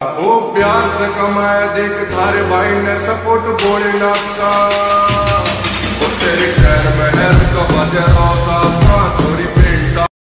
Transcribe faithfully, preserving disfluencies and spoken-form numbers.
ओ प्यार से कमाया देख थारे भाई ने सपोर्ट भोलेनाथ का।